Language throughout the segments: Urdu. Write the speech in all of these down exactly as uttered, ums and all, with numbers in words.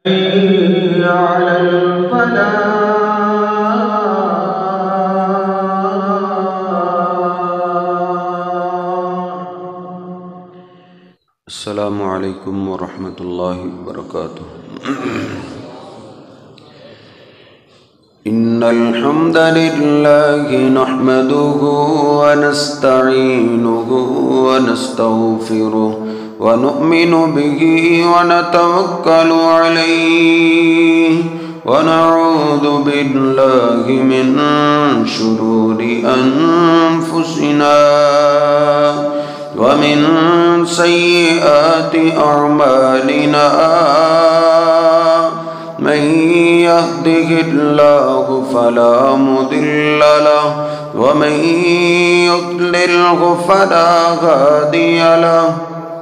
على الفلاح. السلام علیکم ورحمۃ اللہ وبرکاتہ. ان الحمد للہ نحمده ونستعینه ونستغفره ونؤمن به ونتوكل عليه ونعوذ بالله من شرور أنفسنا ومن سيئات أعمالنا من يهده الله فلا مضل له ومن يضلله فلا هادي له.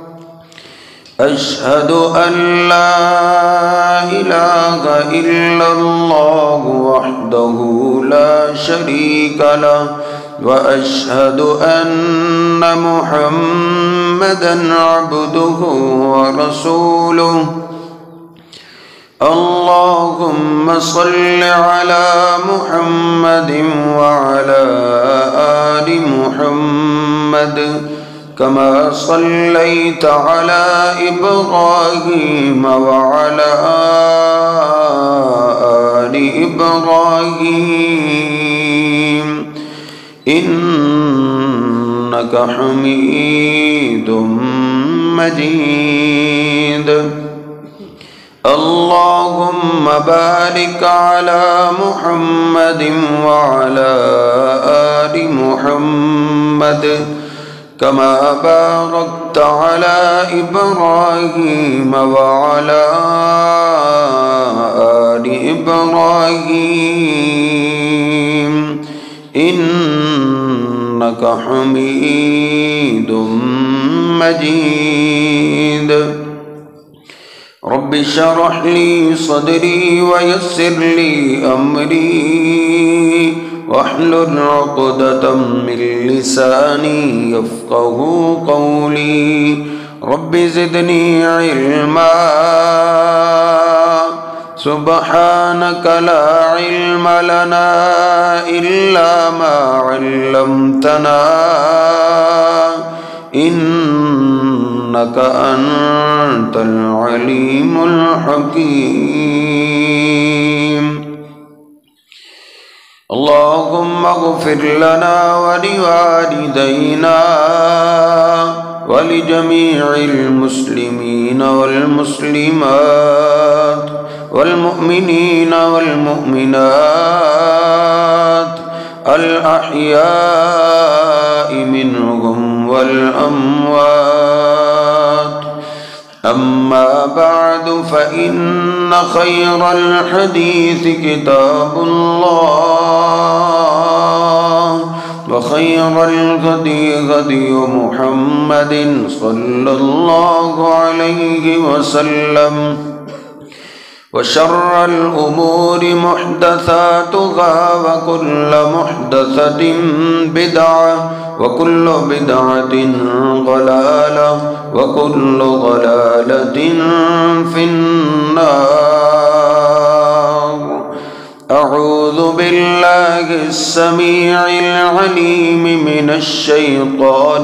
أشهد أن لا إله إلا الله وحده لا شريك له وأشهد أن محمدًا عبده ورسوله. اللهم صل على محمد وعلى آل محمد كما صليت على إبراهيم وعلى آل إبراهيم إنك حميد مجيد. اللهم بارك على محمد وعلى آل محمد كما باركت على إبراهيم وعلى آل إبراهيم إنك حميد مجيد. رب اشرح لي صدري ويسر لي أمري واحلل عقدة من لساني يفقه قولي. رب زدني علما سبحانك لا علم لنا إلا ما علمتنا إنك أنت العليم الحكيم. اللهم اغفر لنا ولوالدينا ولجميع المسلمين والمسلمات والمؤمنين والمؤمنات الأحياء منهم والأموات. أما بعد فإن خير الحديث كتاب الله وخير الهدي هدي محمد صلى الله عليه وسلم وشر الأمور محدثاتها وكل محدثة بدعة وكل بدعة ضلالة وكل ضلالة في النار. أعوذ بالله السميع العليم من الشيطان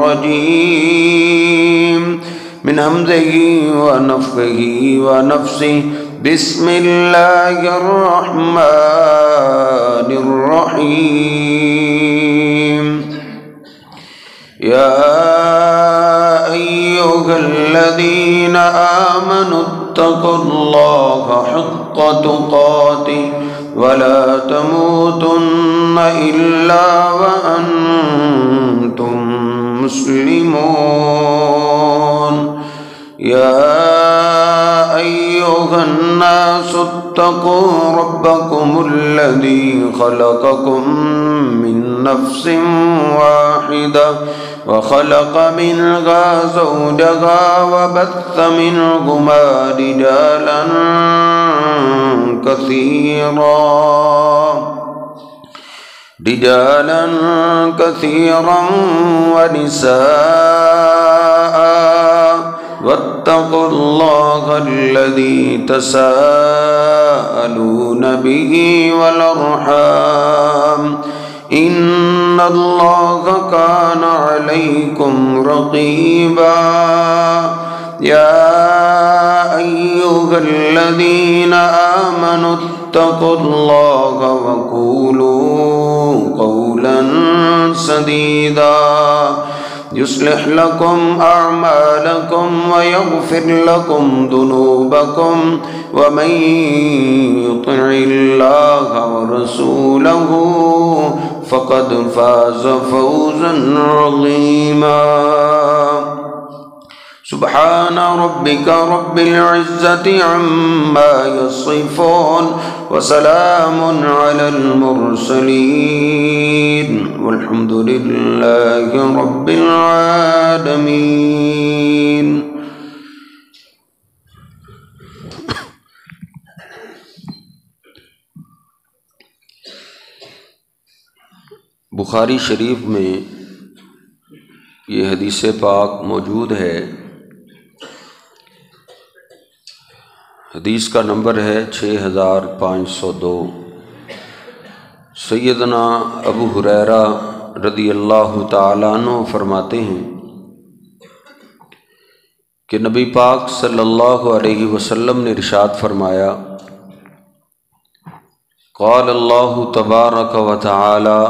الرجيم من همزه ونفخه ونفسه. بسم الله الرحمن الرحيم. يا أيها الذين آمنوا اتقوا الله حق تقاته ولا تموتن إلا وأنتم مسلمون. يا أيها الناس اتقوا ربكم الذي خلقكم من نفس واحدة وخلق منها زوجها وبث منهما رجالا كثيرا رجالا كثيرا ونساء واتقوا الله الذي تساءلون به والأرحام إن الله كان عليكم رقيبا يا أيها الذين آمنوا اتقوا الله وقولوا قولا سديدا يصلح لكم أعمالكم ويغفر لكم ذنوبكم ومن يطع الله ورسوله فقد فاز فوزا عظيما سبحان ربك رب العزة عما يصفون وسلام على المرسلين والحمد لله رب العالمين. بخاری شریف میں یہ حدیث پاک موجود ہے. حدیث کا نمبر ہے چھ ہزار پانچ سو دو. سیدنا ابو ہریرہ رضی اللہ تعالیٰ عنہ فرماتے ہیں کہ نبی پاک صلی اللہ علیہ وسلم نے ارشاد فرمایا قال اللہ تبارک و تعالی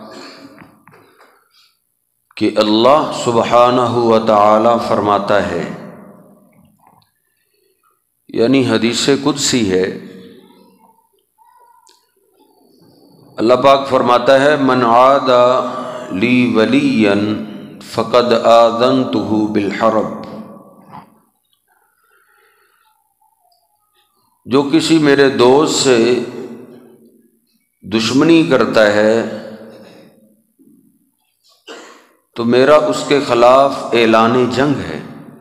کہ اللہ سبحانہ و تعالی فرماتا ہے، یعنی حدیث قدسی ہے. اللہ پاک فرماتا ہے من عاد لی ولیا فقد آذنتہ بالحرب. جو کسی میرے دوست سے دشمنی کرتا ہے تو میرا اس کے خلاف اعلان جنگ ہے،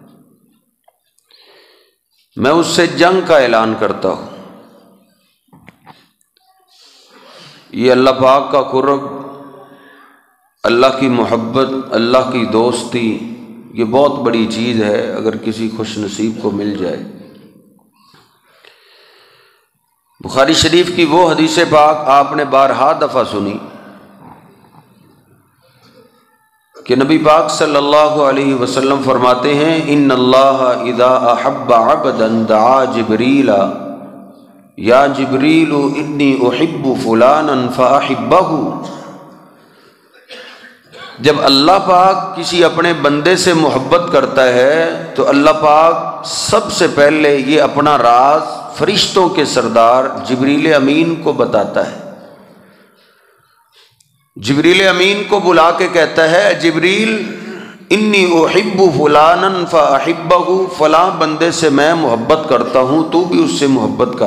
میں اس سے جنگ کا اعلان کرتا ہوں. یہ اللہ پاک کا قرب، اللہ کی محبت، اللہ کی دوستی، یہ بہت بڑی چیز ہے اگر کسی خوش نصیب کو مل جائے. بخاری شریف کی وہ حدیث پاک آپ نے بارہا دفعہ سنی کہ نبی پاک صلی اللہ علیہ وسلم فرماتے ہیں ان اللہ اذا احب عبدا دعا جبریل یا جبریل انی احب فلانا فاحبہ. جب اللہ پاک کسی اپنے بندے سے محبت کرتا ہے تو اللہ پاک سب سے پہلے یہ اپنا راز فرشتوں کے سردار جبریل امین کو بتاتا ہے. جبریل امین کو بلا کے کہتا ہے جبریل انی احب فلانا فاحبہ، فلاں بندے سے میں محبت کرتا ہوں تو بھی اس سے محبت کر.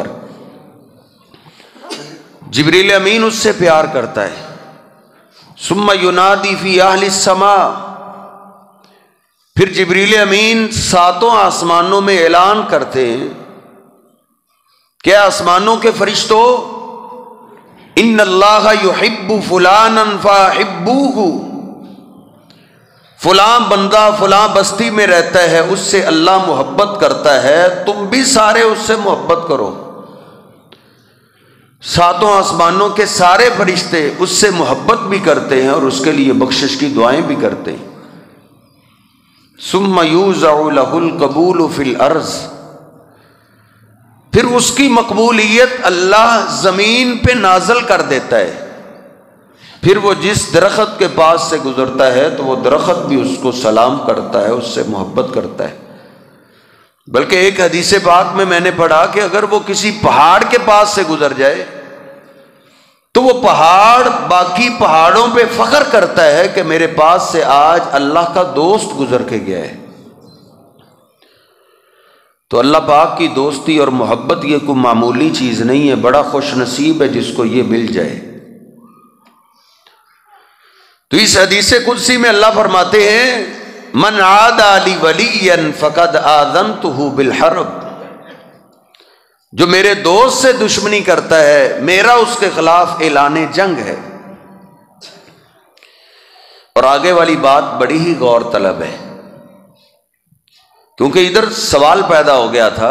جبریل امین اس سے پیار کرتا ہے. ثم ینادی فی اہل السماء، پھر جبریل امین ساتوں آسمانوں میں اعلان کرتے ہیں کہ آسمانوں کے فرشتوں ان اللہ یحب فلانا فاحبوہ، فلاں بندہ فلاں بستی میں رہتا ہے اس سے اللہ محبت کرتا ہے، تم بھی سارے اس سے محبت کرو. ساتوں آسمانوں کے سارے فرشتے اس سے محبت بھی کرتے ہیں اور اس کے لیے بخشش کی دعائیں بھی کرتے ہیں. ثم یوزع لہ القبول فی الارض، پھر اس کی مقبولیت اللہ زمین پہ نازل کر دیتا ہے. پھر وہ جس درخت کے پاس سے گزرتا ہے تو وہ درخت بھی اس کو سلام کرتا ہے، اس سے محبت کرتا ہے. بلکہ ایک حدیث پاک میں میں نے پڑھا کہ اگر وہ کسی پہاڑ کے پاس سے گزر جائے تو وہ پہاڑ باقی پہاڑوں پہ فخر کرتا ہے کہ میرے پاس سے آج اللہ کا دوست گزر کے گیا ہے. تو اللہ پاک کی دوستی اور محبت یہ کوئی معمولی چیز نہیں ہے، بڑا خوش نصیب ہے جس کو یہ مل جائے. تو اس حدیث قدسی میں اللہ فرماتے ہیں من عاد لی ولیا فقد آذنتہ بالحرب، جو میرے دوست سے دشمنی کرتا ہے میرا اس کے خلاف اعلان جنگ ہے. اور آگے والی بات بڑی ہی غور طلب ہے. کیونکہ ادھر سوال پیدا ہو گیا تھا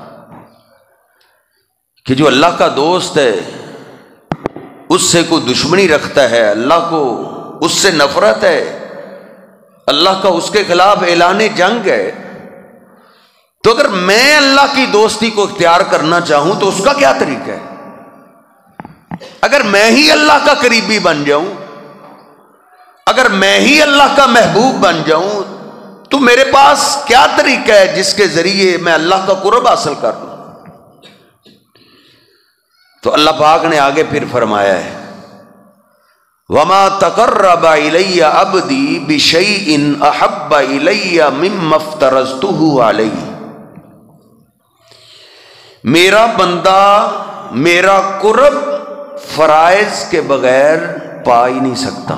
کہ جو اللہ کا دوست ہے اس سے کوئی دشمنی رکھتا ہے، اللہ کو اس سے نفرت ہے، اللہ کا اس کے خلاف اعلان جنگ ہے، تو اگر میں اللہ کی دوستی کو اختیار کرنا چاہوں تو اس کا کیا طریقہ ہے؟ اگر میں ہی اللہ کا قریبی بن جاؤں، اگر میں ہی اللہ کا محبوب بن جاؤں، تو میرے پاس کیا طریقہ ہے جس کے ذریعے میں اللہ کا قرب حاصل کر لوں؟ تو اللہ پاک نے آگے پھر فرمایا ہے وَمَا تَقَرَّبَ إِلَيَّ عَبْدِي بِشَيْءٍ أَحَبَّ إِلَيَّ مِمَّا افْتَرَضْتُهُ عَلَيْهِ، میرا بندہ میرا قرب فرائض کے بغیر پا ہی نہیں سکتا۔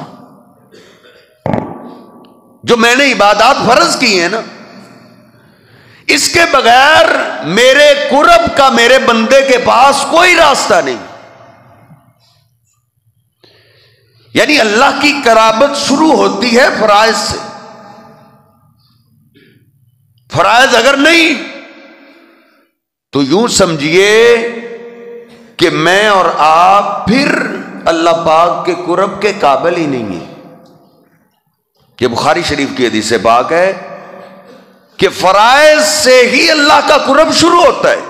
جو میں نے عبادات فرض کی ہیں نا، اس کے بغیر میرے قرب کا میرے بندے کے پاس کوئی راستہ نہیں۔ یعنی اللہ کی قرابت شروع ہوتی ہے فرائض سے۔ فرائض اگر نہیں تو یوں سمجھیے کہ میں اور آپ پھر اللہ پاک کے قرب کے قابل ہی نہیں ہیں۔ یہ بخاری شریف کی حدیث پاک ہے کہ فرائض سے ہی اللہ کا قرب شروع ہوتا ہے۔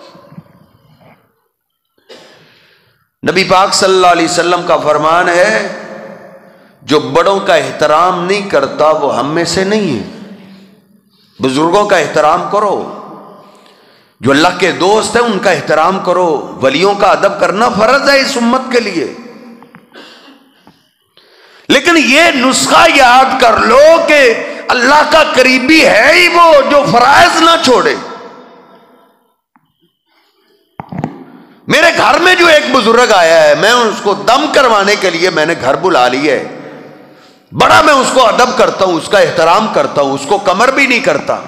نبی پاک صلی اللہ علیہ وسلم کا فرمان ہے جو بڑوں کا احترام نہیں کرتا وہ ہم میں سے نہیں ہے۔ بزرگوں کا احترام کرو، جو اللہ کے دوست ہیں ان کا احترام کرو، ولیوں کا ادب کرنا فرض ہے اس امت کے لیے۔ لیکن یہ نسخہ یاد کر لو کہ اللہ کا قریبی ہے ہی وہ جو فرائض نہ چھوڑے۔ میرے گھر میں جو ایک بزرگ آیا ہے، میں اس کو دم کروانے کے لیے میں نے گھر بلا لی ہے، بڑا میں اس کو ادب کرتا ہوں، اس کا احترام کرتا ہوں، اس کو کمر بھی نہیں کرتا،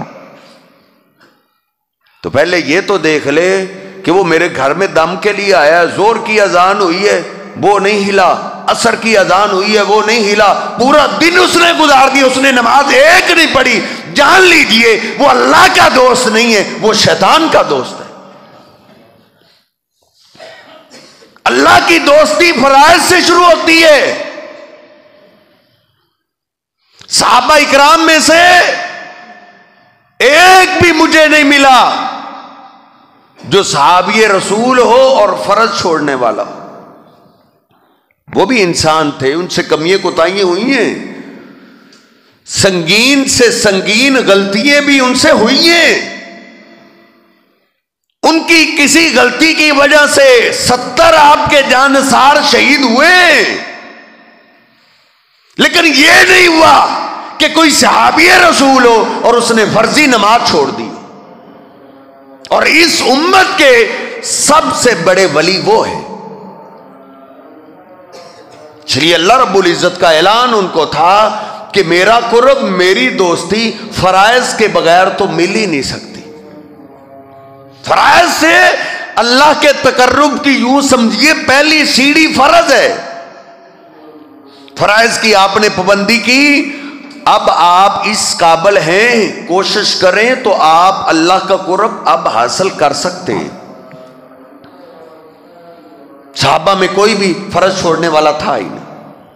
تو پہلے یہ تو دیکھ لے کہ وہ میرے گھر میں دم کے لیے آیا ہے، زور کی اذان ہوئی ہے وہ نہیں ہلا، عصر کی اذان ہوئی ہے وہ نہیں ہلا، پورا دن اس نے گزار دیا، اس نے نماز ایک نہیں پڑھی، جان لیجئے وہ اللہ کا دوست نہیں ہے، وہ شیطان کا دوست ہے۔ اللہ کی دوستی فرائض سے شروع ہوتی ہے۔ صحابہ اکرام میں سے ایک بھی مجھے نہیں ملا جو صحابی رسول ہو اور فرض چھوڑنے والا ہو۔ وہ بھی انسان تھے، ان سے کمیاں کوتاہیاں ہوئی ہیں، سنگین سے سنگین غلطیاں بھی ان سے ہوئی ہیں، ان کی کسی غلطی کی وجہ سے ستر آپ کے جانثار شہید ہوئے، لیکن یہ نہیں ہوا کہ کوئی صحابی رسول ہو اور اس نے فرضی نماز چھوڑ دی۔ اور اس امت کے سب سے بڑے ولی وہ ہے، چلیے اللہ رب العزت کا اعلان ان کو تھا کہ میرا قرب میری دوستی فرائض کے بغیر تو مل ہی نہیں سکتی۔ فرائض سے اللہ کے تقرب کی یوں سمجھیے پہلی سیڑھی فرض ہے۔ فرائض کی آپ نے پابندی کی، اب آپ اس قابل ہیں، کوشش کریں تو آپ اللہ کا قرب اب حاصل کر سکتے ہیں۔ صحابہ میں کوئی بھی فرض چھوڑنے والا تھا ہی نہیں۔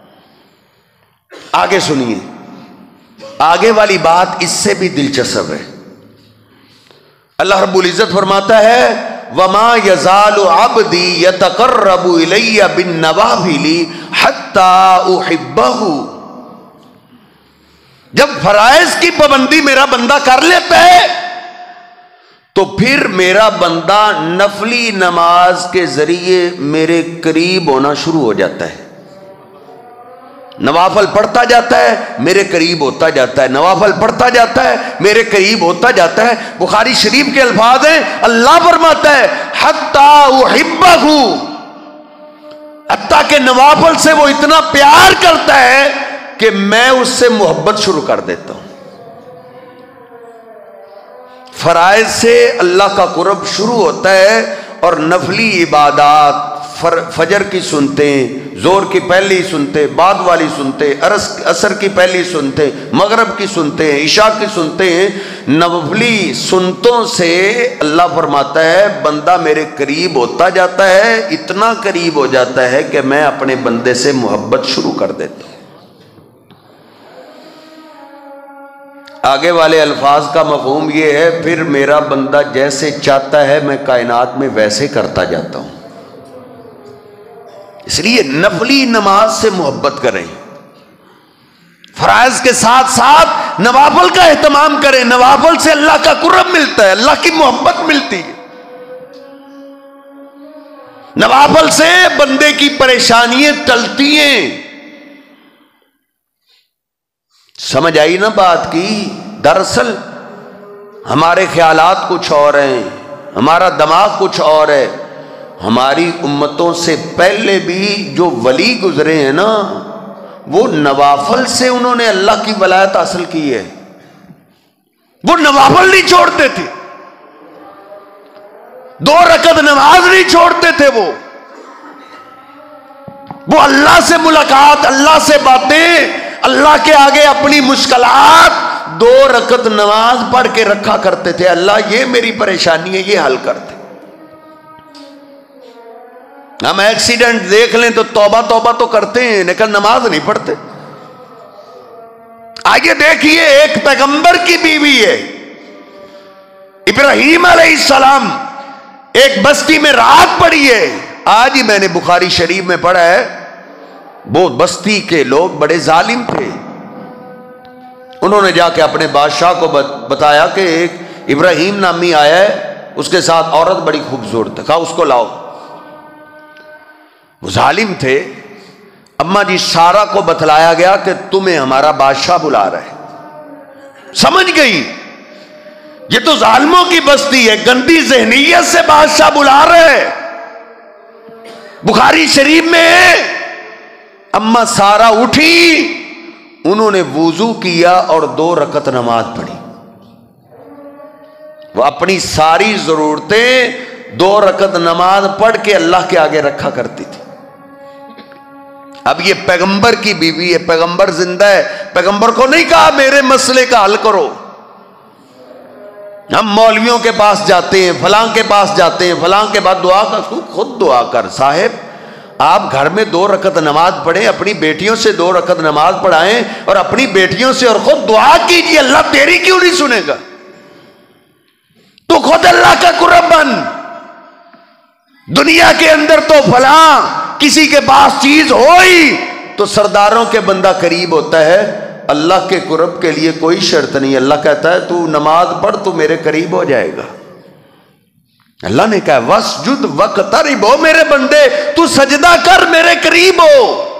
آگے سنیے، آگے والی بات اس سے بھی دلچسپ ہے۔ اللہ رب العزت فرماتا ہے وَمَا يَزَالُ عَبْدِي يَتَقَرَّبُ إِلَيَّ بِالنَّوَافِلِ حَتَّى أُحِبَّهُ۔ جب فرائض کی پابندی میرا بندہ کر لیتا ہے تو پھر میرا بندہ نفلی نماز کے ذریعے میرے قریب ہونا شروع ہو جاتا ہے، نوافل پڑھتا جاتا ہے میرے قریب ہوتا جاتا ہے، نوافل پڑھتا جاتا ہے میرے قریب ہوتا جاتا ہے۔ بخاری شریف کے الفاظ ہیں، اللہ فرماتا ہے حَتَّى أُحِبَّهُ، حتیٰ کہ نوافل سے وہ اتنا پیار کرتا ہے کہ میں اس سے محبت شروع کر دیتا ہوں۔ فرائض سے اللہ کا قرب شروع ہوتا ہے اور نفلی عبادات، فجر کی سنتیں، زور کی پہلی سنتے، بعد والی سنتے، عصر کی پہلی سنتے، مغرب کی سنتے ہیں، عشاء کی سنتے ہیں، نوفلی سنتوں سے اللہ فرماتا ہے بندہ میرے قریب ہوتا جاتا ہے، اتنا قریب ہو جاتا ہے کہ میں اپنے بندے سے محبت شروع کر دیتا ہوں۔ آگے والے الفاظ کا مفہوم یہ ہے، پھر میرا بندہ جیسے چاہتا ہے میں کائنات میں ویسے کرتا جاتا ہوں۔ اس لیے نفلی نماز سے محبت کریں، فرائض کے ساتھ ساتھ نوافل کا اہتمام کریں۔ نوافل سے اللہ کا قرب ملتا ہے، اللہ کی محبت ملتی ہے۔ نوافل سے بندے کی پریشانیاں ٹلتی ہیں۔ سمجھ آئی نا بات کی؟ دراصل ہمارے خیالات کچھ اور ہیں، ہمارا دماغ کچھ اور ہے۔ ہماری امتوں سے پہلے بھی جو ولی گزرے ہیں نا، وہ نوافل سے انہوں نے اللہ کی ولایت حاصل کی ہے۔ وہ نوافل نہیں چھوڑتے تھے، دو رکعت نماز نہیں چھوڑتے تھے، وہ وہ اللہ سے ملاقات، اللہ سے باتیں، اللہ کے آگے اپنی مشکلات دو رکعت نماز پڑھ کے رکھا کرتے تھے۔ اللہ یہ میری پریشانی ہے، یہ حل کرتے۔ ہم ایکسیڈنٹ دیکھ لیں تو توبہ توبہ تو کرتے ہیں لیکن نماز نہیں پڑھتے۔ آگے دیکھیے، ایک پیغمبر کی بیوی ہے ابراہیم علیہ السلام، ایک بستی میں رات پڑی ہے۔ آج ہی میں نے بخاری شریف میں پڑھا ہے، وہ بستی کے لوگ بڑے ظالم تھے۔ انہوں نے جا کے اپنے بادشاہ کو بتایا کہ ایک ابراہیم نامی آیا ہے، اس کے ساتھ عورت بڑی خوبصورت ہے، کہا اس کو لاؤ۔ وہ ظالم تھے۔ اماں جی سارا کو بتلایا گیا کہ تمہیں ہمارا بادشاہ بلا رہا ہے۔ سمجھ گئی یہ تو ظالموں کی بستی ہے، گندی ذہنیت سے بادشاہ بلا رہے ہیں۔ بخاری شریف میں اماں سارا اٹھی، انہوں نے وضو کیا اور دو رکعت نماز پڑھی۔ وہ اپنی ساری ضرورتیں دو رکعت نماز پڑھ کے اللہ کے آگے رکھا کرتی تھی۔ اب یہ پیغمبر کی بیوی ہے، پیغمبر زندہ ہے، پیغمبر کو نہیں کہا میرے مسئلے کا حل کرو۔ ہم مولویوں کے پاس جاتے ہیں، فلاں کے پاس جاتے ہیں، فلاں کے بعد دعا کر، خود دعا کر۔ صاحب آپ گھر میں دو رکعت نماز پڑھیں، اپنی بیٹیوں سے دو رکعت نماز پڑھائیں اور اپنی بیٹیوں سے اور خود دعا کیجیے، اللہ تیری کیوں نہیں سنے گا؟ تو خود اللہ کا قرب بن۔ دنیا کے اندر تو فلاں کسی کے پاس چیز ہوئی تو سرداروں کے بندہ قریب ہوتا ہے، اللہ کے قرب کے لیے کوئی شرط نہیں۔ اللہ کہتا ہے تو نماز پڑھ تو میرے قریب ہو جائے گا۔ اللہ نے کہا وَاسْجُدْ وَاقْتَرِب، ہو میرے بندے تو سجدہ کر، میرے قریب ہو۔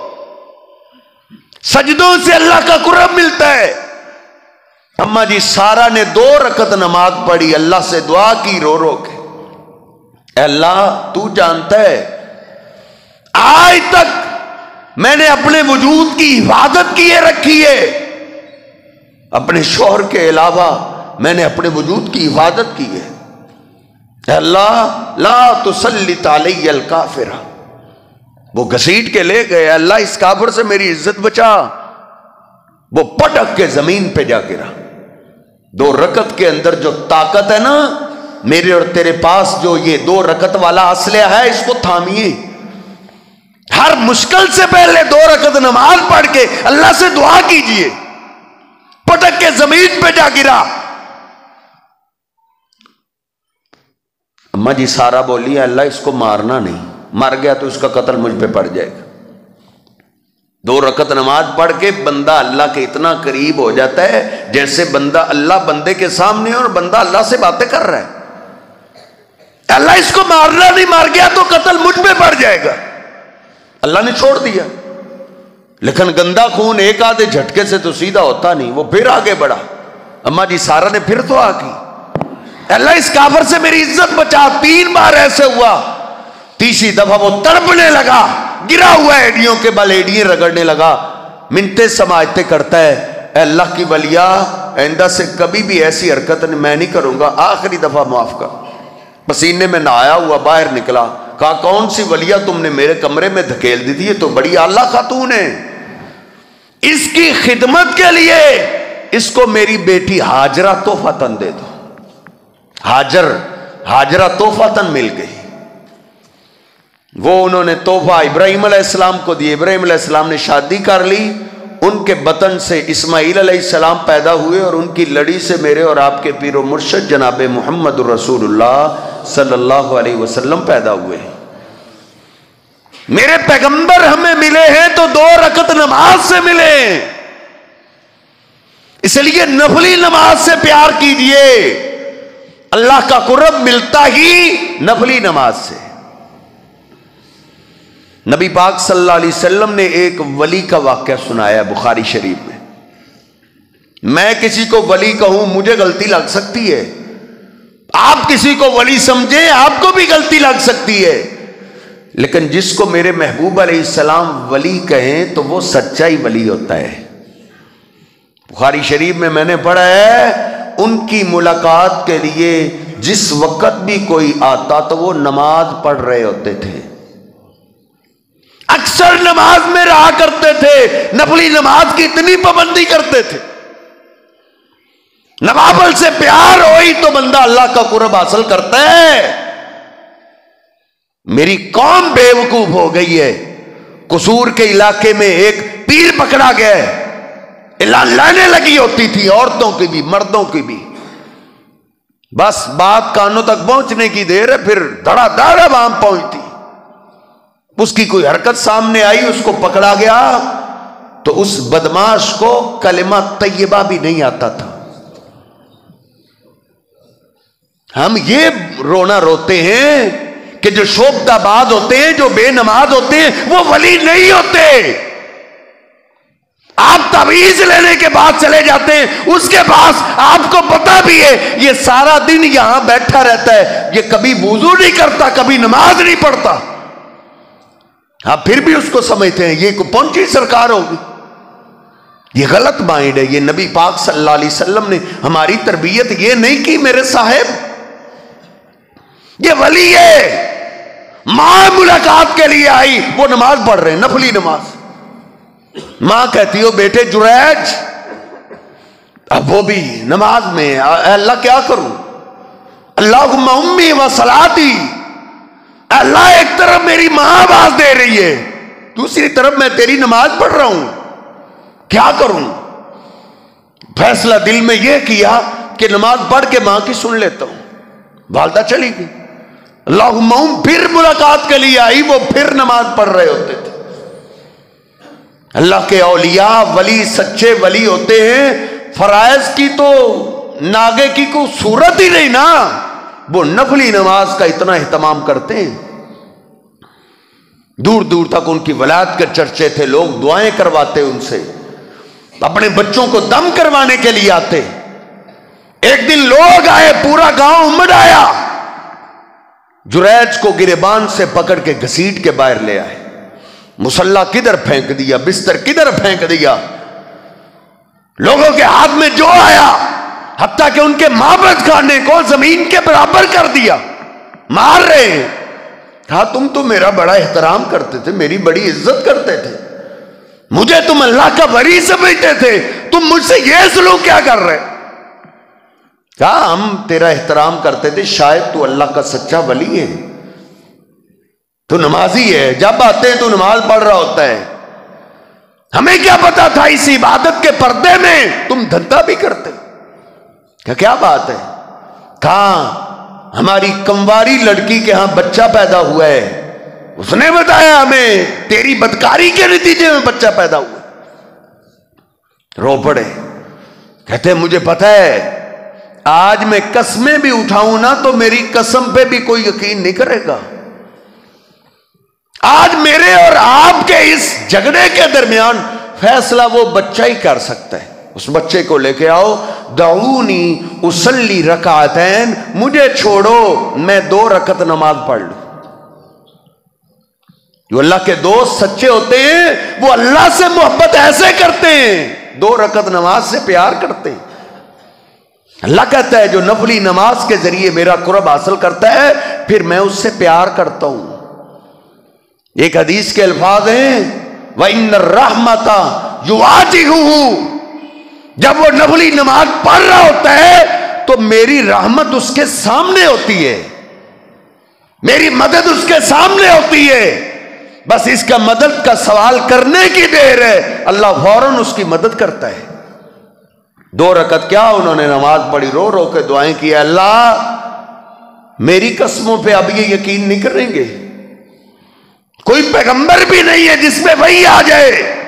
سجدوں سے اللہ کا قرب ملتا ہے۔ اماں جی سارا نے دو رکعت نماز پڑھی، اللہ سے دعا کی رو رو کے، اے اللہ تو جانتا ہے آج تک میں نے اپنے وجود کی حفاظت کیے رکھی ہے، اپنے شوہر کے علاوہ میں نے اپنے وجود کی حفاظت کی ہے۔ اے اللہ لا تسلط علی الکافر، وہ گھسیٹ کے لے گئے، اللہ اس کافر سے میری عزت بچا۔ وہ پٹک کے زمین پہ جا گرا۔ دو رکعت کے اندر جو طاقت ہے نا، میرے اور تیرے پاس جو یہ دو رکعت والا اسلحہ ہے، اس کو تھامیے۔ ہر مشکل سے پہلے دو رکعت نماز پڑھ کے اللہ سے دعا کیجئے۔ پٹک کے زمین پہ جا گرا۔ اماں جی سارا بولی اللہ اس کو مارنا نہیں، مر گیا تو اس کا قتل مجھ پہ پڑ جائے گا۔ دو رکعت نماز پڑھ کے بندہ اللہ کے اتنا قریب ہو جاتا ہے جیسے بندہ اللہ بندے کے سامنے اور بندہ اللہ سے باتیں کر رہا ہے۔ اللہ اس کو مارنا نہیں، مار گیا تو قتل مجھ پہ پڑ جائے گا۔ اللہ نے چھوڑ دیا، لیکن گندا خون ایک آدھے جھٹکے سے تو سیدھا ہوتا نہیں، وہ پھر آگے بڑھا۔ اماں جی سارا نے پھر دعا کی، اللہ اس کافر سے میری عزت بچا۔ تین بار ایسے ہوا، تیسری دفعہ وہ تڑپنے لگا، گرا ہوا ہے، ایڈیوں کے بل ایڈیاں رگڑنے لگا، منتیں سماجتے کرتا ہے، اے اللہ کی ولیہ آئندہ سے کبھی بھی ایسی حرکت میں نہیں کروں گا، آخری دفعہ معاف کر۔ پسینے میں نہایا ہوا باہر نکلا، کہا کون سی ولیہ تم نے میرے کمرے میں دھکیل دی تھی؟ یہ تو بڑی اعلیٰ خاتون ہے، اس کی خدمت کے لیے اس کو میری بیٹی ہاجرہ تحفتاً دے دو۔ ہاجر ہاجرہ تحفتاً مل گئی، وہ انہوں نے تحفہ ابراہیم علیہ السلام کو دی، ابراہیم علیہ السلام نے شادی کر لی، ان کے بطن سے اسماعیل علیہ السلام پیدا ہوئے، اور ان کی لڑی سے میرے اور آپ کے پیر و مرشد جناب محمد رسول اللہ صلی اللہ علیہ وسلم پیدا ہوئے۔ میرے پیغمبر ہمیں ملے ہیں تو دو رکعت نماز سے ملے، اس لیے نفلی نماز سے پیار کیجئے، اللہ کا قرب ملتا ہی نفلی نماز سے۔ نبی پاک صلی اللہ علیہ وسلم نے ایک ولی کا واقعہ سنایا بخاری شریف میں۔ میں کسی کو ولی کہوں مجھے غلطی لگ سکتی ہے، آپ کسی کو ولی سمجھیں آپ کو بھی غلطی لگ سکتی ہے، لیکن جس کو میرے محبوب علیہ السلام ولی کہیں تو وہ سچا ہی ولی ہوتا ہے۔ بخاری شریف میں میں نے پڑھا ہے ان کی ملاقات کے لیے جس وقت بھی کوئی آتا تو وہ نماز پڑھ رہے ہوتے تھے، اکثر نماز میں رہا کرتے تھے، نفلی نماز کی اتنی پابندی کرتے تھے۔ نوافل سے پیار ہوئی تو بندہ اللہ کا قرب حاصل کرتا ہے۔ میری قوم بے وقوف ہو گئی ہے، قصور کے علاقے میں ایک پیر پکڑا گیا ہے، لانے لگی ہوتی تھی، عورتوں کی بھی مردوں کی بھی، بس بات کانوں تک پہنچنے کی دیر ہے، پھر دھڑا دھڑا وہاں پہنچتی، اس کی کوئی حرکت سامنے آئی، اس کو پکڑا گیا تو اس بدماش کو کلمہ طیبہ بھی نہیں آتا تھا۔ ہم یہ رونا روتے ہیں کہ جو شوبدہ آباد ہوتے ہیں، جو بے نماز ہوتے ہیں، وہ ولی نہیں ہوتے۔ آپ تعویذ لینے کے بعد چلے جاتے ہیں، اس کے پاس آپ کو پتا بھی ہے یہ سارا دن یہاں بیٹھا رہتا ہے، یہ کبھی وضو نہیں کرتا، کبھی نماز نہیں پڑھتا، آپ پھر بھی اس کو سمجھتے ہیں یہ کو پہنچی سرکار ہوگی۔ یہ غلط مائنڈ ہے۔ یہ نبی پاک صلی اللہ علیہ وسلم نے ہماری تربیت یہ نہیں کی میرے صاحب، یہ ولی ہے، ماں ملاقات کے لیے آئی، وہ نماز پڑھ رہے ہیں، نفلی نماز۔ ماں کہتی ہو بیٹے جریج، اب وہ بھی نماز میں، اے اللہ کیا کروں، اللہم امی و صلاتی، اللہ ایک طرف میری ماں آواز دے رہی ہے، دوسری طرف میں تیری نماز پڑھ رہا ہوں، کیا کروں؟ فیصلہ دل میں یہ کیا کہ نماز پڑھ کے ماں کی سن لیتا ہوں۔ والدہ چلی گئی، اللہم ام پھر ملاقات کے لیے آئی، وہ پھر نماز پڑھ رہے ہوتے تھے۔ اللہ کے اولیاء ولی سچے ولی ہوتے ہیں، فرائض کی تو ناگے کی کوئی صورت ہی نہیں نا، وہ نفلی نماز کا اتنا اہتمام کرتے ہیں۔ دور دور تک ان کی ولادت کے چرچے تھے، لوگ دعائیں کرواتے ان سے، اپنے بچوں کو دم کروانے کے لیے آتے۔ ایک دن لوگ آئے، پورا گاؤں امڑ آیا، جریج کو گریبان سے پکڑ کے گھسیٹ کے باہر لے آئے، مصلی کدھر پھینک دیا، بستر کدھر پھینک دیا، لوگوں کے ہاتھ میں جو آیا، حتیٰ کہ ان کے معبد خانے کو زمین کے برابر کر دیا، مار رہے ہیں۔ کہا تم تو میرا بڑا احترام کرتے تھے، میری بڑی عزت کرتے تھے، مجھے تم اللہ کا ولی سمجھتے تھے، تم مجھ سے یہ سلوک کیا کر رہے؟ کہا ہم تیرا احترام کرتے تھے، شاید تو اللہ کا سچا ولی ہے، تو نمازی ہے، جب آتے ہیں تو نماز پڑھ رہا ہوتا ہے، ہمیں کیا پتا تھا اس عبادت کے پردے میں تم دھندا بھی کرتے؟ کہ کیا بات ہے؟ کہاں ہماری کمواری لڑکی کے ہاں بچہ پیدا ہوا ہے، اس نے بتایا ہمیں تیری بدکاری کے نتیجے میں بچہ پیدا ہوا۔ رو پڑے، کہتے ہیں مجھے پتا ہے آج میں قسمیں بھی اٹھاؤں نا تو میری قسم پہ بھی کوئی یقین نہیں کرے گا، آج میرے اور آپ کے اس جھگڑے کے درمیان فیصلہ وہ بچہ ہی کر سکتا ہے، اس بچے کو لے کے آؤ، دعونی اصلی رکعتین، مجھے چھوڑو میں دو رکعت نماز پڑھ لوں۔ جو اللہ کے دوست سچے ہوتے ہیں وہ اللہ سے محبت ایسے کرتے ہیں، دو رکعت نماز سے پیار کرتے ہیں۔ اللہ کہتا ہے جو نفلی نماز کے ذریعے میرا قرب حاصل کرتا ہے پھر میں اس سے پیار کرتا ہوں۔ एक हदीस के अल्फाज हैं, व इन्न रहमता युवाजिहुहु, जब वो नफली नमाज पढ़ रहा होता है तो मेरी रहमत उसके सामने होती है, मेरी मदद उसके सामने होती है। बस इसका मदद का सवाल करने की देर है, अल्लाह फौरन उसकी मदद करता है। दो रकत क्या उन्होंने नमाज पढ़ी, रो रो के दुआएं की, अल्लाह मेरी कसमों पे अब ये यकीन नहीं करेंगे, कोई पैगंबर भी नहीं है जिसमें वही आ जाए,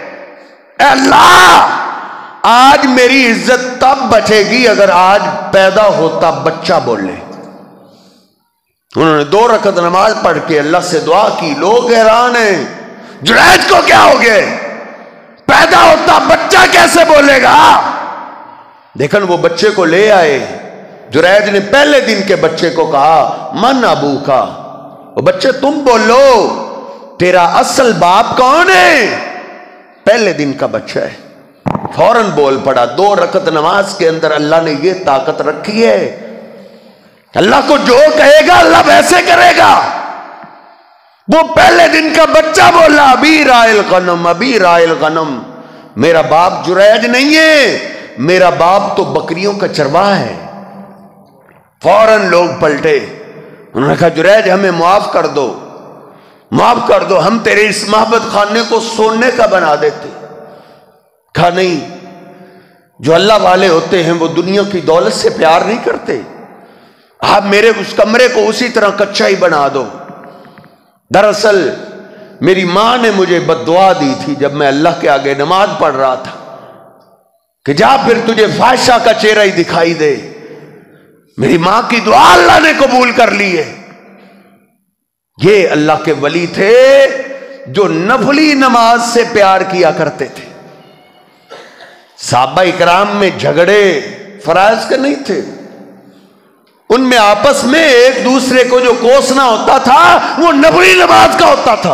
अल्लाह आज मेरी इज्जत तब बचेगी अगर आज पैदा होता बच्चा बोले। उन्होंने दो रकत नमाज पढ़ के अल्लाह से दुआ की। लोग हैरान हैं, जुरैज को क्या हो गया, पैदा होता बच्चा कैसे बोलेगा। देखन वो बच्चे को ले आए, जुरैज ने पहले दिन के बच्चे को कहा, मन अबू का, वो बच्चे तुम बोलो तेरा असल बाप कौन है। पहले दिन का बच्चा है, फौरन बोल पड़ा। दो रकत नमाज के अंदर अल्लाह ने ये ताकत रखी है, अल्लाह को जो कहेगा अल्लाह वैसे करेगा। वो पहले दिन का बच्चा बोला, अबी राइल गनम, अबी राइल गनम, मेरा बाप जुरैज नहीं है, मेरा बाप तो बकरियों का चरवाहा है। फौरन लोग पलटे, उन्होंने कहा जुरैज हमें माफ कर दो, माफ कर दो, हम तेरे इस मोहब्बत खाने को सोने का बना देते। कहा नहीं, जो अल्लाह वाले होते हैं वो दुनिया की दौलत से प्यार नहीं करते, आप मेरे उस कमरे को उसी तरह कच्चा ही बना दो। दरअसल मेरी मां ने मुझे बद्दुआ दी थी जब मैं अल्लाह के आगे नमाज पढ़ रहा था कि जा फिर तुझे फाहिशा का चेहरा ही दिखाई दे। मेरी मां की दुआ अल्लाह ने कबूल कर ली है। ये अल्लाह के वली थे जो नफली नमाज से प्यार किया करते थे। सहाबा इकराम में झगड़े फराइज के नहीं थे, उनमें आपस में एक दूसरे को जो कोसना होता था वो नफली नमाज का होता था।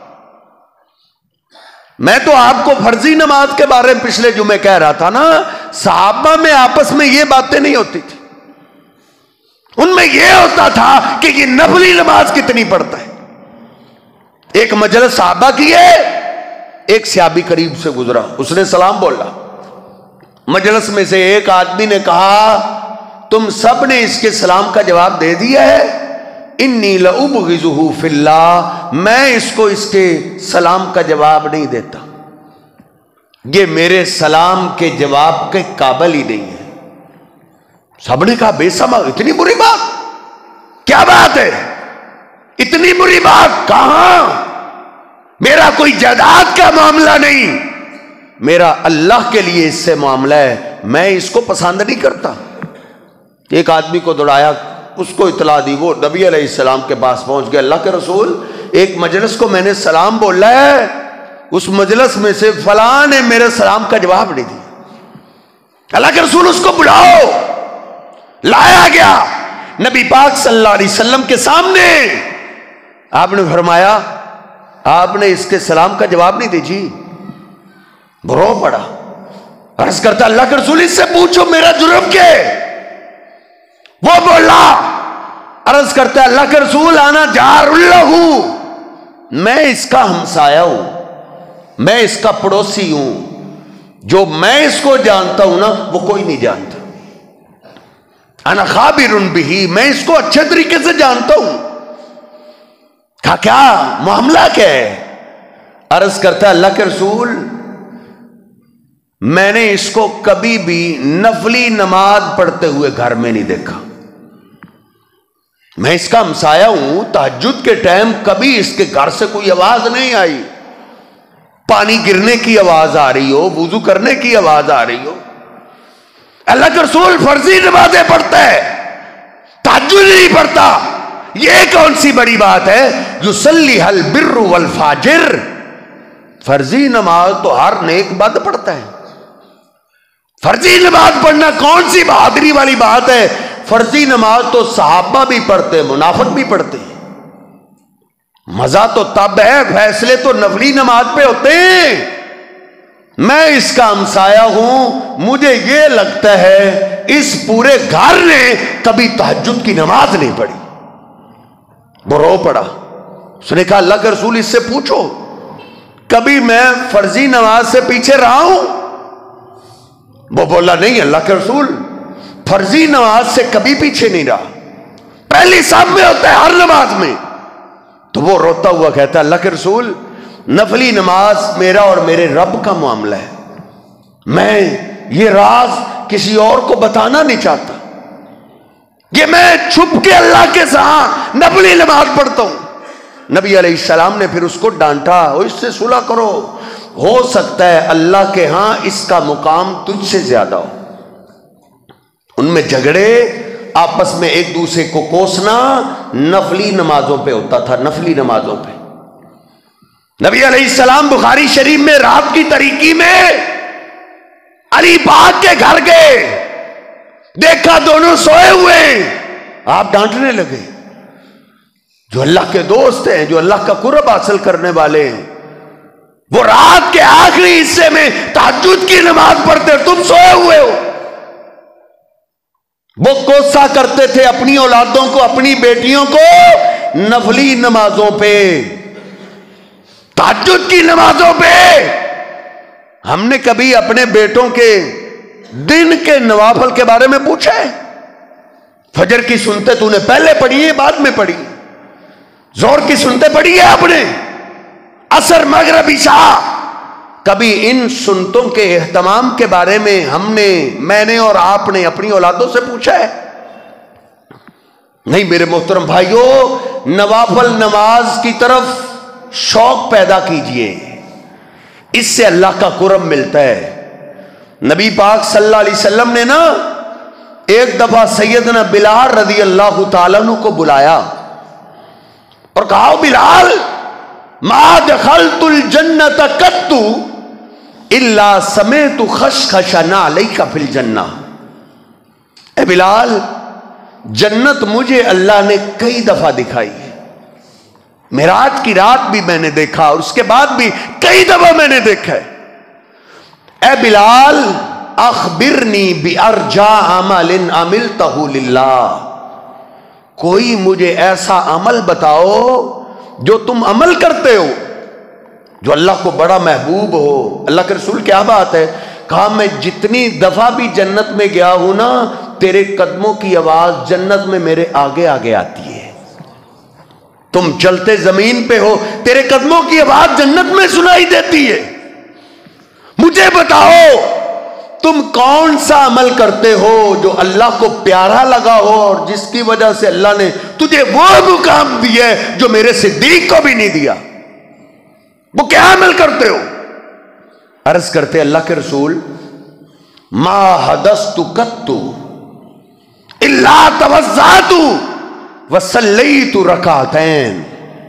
मैं तो आपको फर्जी नमाज के बारे में पिछले जुमे कह रहा था ना, सहाबा में आपस में ये बातें नहीं होती थी, उनमें यह होता था कि ये नफली नमाज कितनी पढ़ता है। एक मजलिस सहाबा की है, एक सहाबी करीब से गुजरा, उसने सलाम बोला। मजलिस में से एक आदमी ने कहा, तुम सब ने इसके सलाम का जवाब दे दिया है, इन्नी लउबगिजुहु फिल्लाह, मैं इसको इसके सलाम का जवाब नहीं देता, ये मेरे सलाम के जवाब के काबिल ही नहीं है। सबने कहा बेसमझ, इतनी बुरी बात, क्या बात है, इतनी बुरी बात कहां, मेरा कोई जायदाद का मामला नहीं, मेरा अल्लाह के लिए इससे मामला है, मैं इसको पसंद नहीं करता। एक आदमी को दौड़ाया, उसको इतला दी, वो नबी अलैहिस्सलाम के पास पहुंच गया, अल्लाह के रसूल एक मजलिस को मैंने सलाम बोला है, उस मजलिस में से फलां ने मेरे सलाम का जवाब नहीं दिया, अल्लाह के रसूल उसको बुलाओ। लाया गया नबी पाक सल्लल्लाहु अलैहि वसल्लम के सामने, आपने फरमाया आपने इसके सलाम का जवाब नहीं दीजिए। रो पड़ा, अर्ज करता अल्लाह के रसूल इससे पूछो मेरा जुर्म क्या है। वो बोला, अर्ज करता अल्लाह के रसूल आना जारुल्लहू, मैं इसका हमसाया हूं, मैं इसका पड़ोसी हूं, जो मैं इसको जानता हूं ना वो कोई नहीं जानता। अना खाबिरुन बिही, मैं इसको अच्छे तरीके से जानता हूं। कहा क्या मामला क्या है। अर्ज करता अल्लाह के रसूल मैंने इसको कभी भी नफली नमाज पढ़ते हुए घर में नहीं देखा, मैं इसका हमसाया हूं, तहज्जुद के टाइम कभी इसके घर से कोई आवाज नहीं आई, पानी गिरने की आवाज आ रही हो, वुजू करने की आवाज आ रही हो। अल्लाह के रसूल फर्जी नमाजें पढ़ता है, तहज्जुद नहीं पढ़ता, ये कौन सी बड़ी बात है। युसल्ली हल बिर्रु वल फाजिर, फर्जी नमाज तो हर नेक बद पढ़ता है, फर्जी नमाज पढ़ना कौन सी बहादुरी वाली बात है। फर्जी नमाज तो सहाबा भी पढ़ते, मुनाफिक भी पढ़ते हैं। मजा तो तब है, फैसले तो नफली नमाज पे होते हैं। मैं इसका हमसाया हूं, मुझे यह लगता है इस पूरे घर ने कभी तहज्जुद की नमाज नहीं पढ़ी। वो रो पड़ा, اس نے کہا اللہ کے رسول اس سے پوچھو کبھی میں فرضی نماز سے پیچھے رہا ہوں؟ وہ بولا نہیں اللہ کے رسول، فرضی نماز سے کبھی پیچھے نہیں رہا، پہلی صف میں ہوتا ہے ہر نماز میں۔ تو وہ روتا ہوا کہتا ہے اللہ کے رسول نفلی نماز میرا اور میرے رب کا معاملہ ہے، میں یہ راز کسی اور کو بتانا نہیں چاہتا، یہ میں چھپ کے اللہ کے ساتھ نفلی نماز پڑھتا ہوں۔ نبی علیہ السلام نے پھر اس کو ڈانٹا، اس سے صلح کرو، ہو سکتا ہے اللہ کے ہاں اس کا مقام تجھ سے زیادہ ہو۔ ان میں جھگڑے، آپس میں ایک دوسرے کو کوسنا نفلی نمازوں پہ ہوتا تھا، نفلی نمازوں پہ۔ نبی علیہ السلام بخاری شریف میں رات کی تاریکی میں علی پاک کے گھر گئے، دیکھا دونوں سوئے ہوئے، آپ ڈانٹنے لگے۔ جو اللہ کے دوست ہیں، جو اللہ کا قرب حاصل کرنے والے ہیں، وہ رات کے آخری حصے میں تہجد کی نماز پڑھتے، تم سوئے ہوئے ہو۔ وہ کوسا کرتے تھے اپنی اولادوں کو، اپنی بیٹیوں کو نفلی نمازوں پہ، تہجد کی نمازوں پہ۔ ہم نے کبھی اپنے بیٹوں کے دن کے نوافل کے بارے میں پوچھا ہے؟ فجر کی سنتے تو نے پہلے پڑھی ہے بعد میں پڑھی؟ زور کی سنتے پڑھی ہے آپ نے؟ عصر مغرب عشاء؟ کبھی ان سنتوں کے اہتمام کے بارے میں ہم نے، میں نے اور آپ نے اپنی اولادوں سے پوچھا ہے؟ نہیں میرے محترم بھائیوں، نوافل نماز کی طرف شوق پیدا کیجئے، اس سے اللہ کا قرب ملتا ہے۔ نبی پاک صلی اللہ علیہ وسلم نے نا ایک دفعہ سیدنا بلال رضی اللہ تعالیٰ عنہ کو بلایا اور کہا بلال ما دخلت الجنت قط الا سمعت خشخشن علیک فی الجنہ۔ اے بلال، جنت مجھے اللہ نے کئی دفعہ دکھائی ہے، معراج کی رات بھی میں نے دیکھا اور اس کے بعد بھی کئی دفعہ میں نے دیکھا ہے۔ اے بلال اخبرنی بارجا عمل عملتہ للہ، کوئی مجھے ایسا عمل بتاؤ جو تم عمل کرتے ہو جو اللہ کو بڑا محبوب ہو۔ اللہ کے رسول کیا بات ہے؟ کہا میں جتنی دفعہ بھی جنت میں گیا ہوں نا، تیرے قدموں کی آواز جنت میں میرے آگے آگے آتی ہے۔ تم چلتے زمین پہ ہو، تیرے قدموں کی آواز جنت میں سنائی دیتی ہے۔ مجھے بتاؤ تم کون سا عمل کرتے ہو جو اللہ کو پیارا لگا ہو اور جس کی وجہ سے اللہ نے تجھے وہ مقام دیا ہے جو میرے صدیق کو بھی نہیں دیا؟ وہ کیا عمل کرتے ہو؟ عرض کرتے اللہ کے رسول ما حدثت قط الا توضأت وصلیت رکعتین،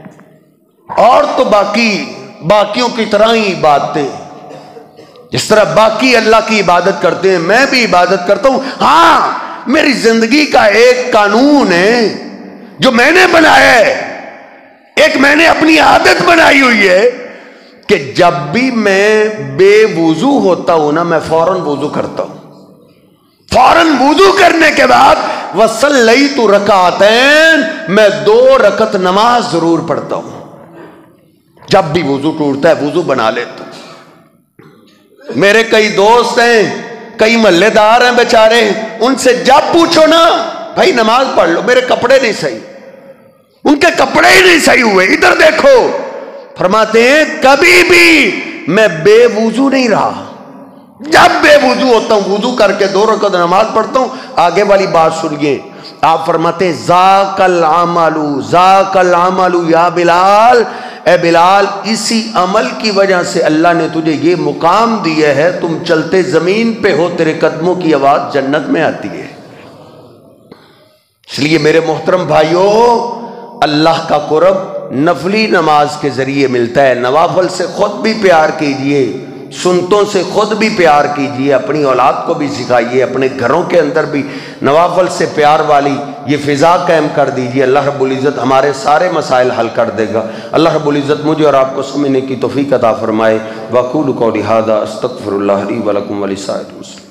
اور تو باقی باقیوں کی طرح ہی باتیں، جس طرح باقی اللہ کی عبادت کرتے ہیں میں بھی عبادت کرتا ہوں۔ ہاں میری زندگی کا ایک قانون ہے جو میں نے بنایا ہے، ایک میں نے اپنی عادت بنائی ہوئی ہے کہ جب بھی میں بے وضو ہوتا ہوں نا، میں فوراً وضو کرتا ہوں، فوراً وضو کرنے کے بعد وصلیت رکعتین، میں دو رکعت نماز ضرور پڑھتا ہوں۔ جب بھی وضو ٹوٹتا ہے وضو بنا لیتا ہوں۔ میرے کئی دوست ہیں، کئی محلے دار ہیں بیچارے، ان سے جب پوچھو نا بھائی نماز پڑھ لو، میرے کپڑے نہیں صحیح، ان کے کپڑے ہی نہیں صحیح ہوئے، ادھر دیکھو۔ فرماتے ہیں کبھی بھی میں بے وضو نہیں رہا، جب بے وضو ہوتا ہوں وضو کر کے دو رکعت نماز پڑھتا ہوں۔ آگے والی بات سنیے، آپ فرماتے ہیں ذاک العمل ذاک العمل یا بلال، اے بلال اسی عمل کی وجہ سے اللہ نے تجھے یہ مقام دیا ہے، تم چلتے زمین پہ ہو، تیرے قدموں کی آواز جنت میں آتی ہے۔ اس لیے میرے محترم بھائیوں، اللہ کا قرب نفلی نماز کے ذریعے ملتا ہے۔ نوافل سے خود بھی پیار کیجئے، سنتوں سے خود بھی پیار کیجئے، اپنی اولاد کو بھی سکھائیے، اپنے گھروں کے اندر بھی نوافل سے پیار والی یہ فضا قائم کر دیجئے۔ اللہ رب العزت ہمارے سارے مسائل حل کر دے گا۔ اللہ رب العزت مجھے اور آپ کو سمجھنے کی توفیق عطا فرمائے۔ وَأَقُولُ قَوْلِي هَٰذَا أَسْتَغْفِرُ اللَّهَ لِي وَلَكُمْ وَلِسَائِرِ الْمُسْلِمِينَ۔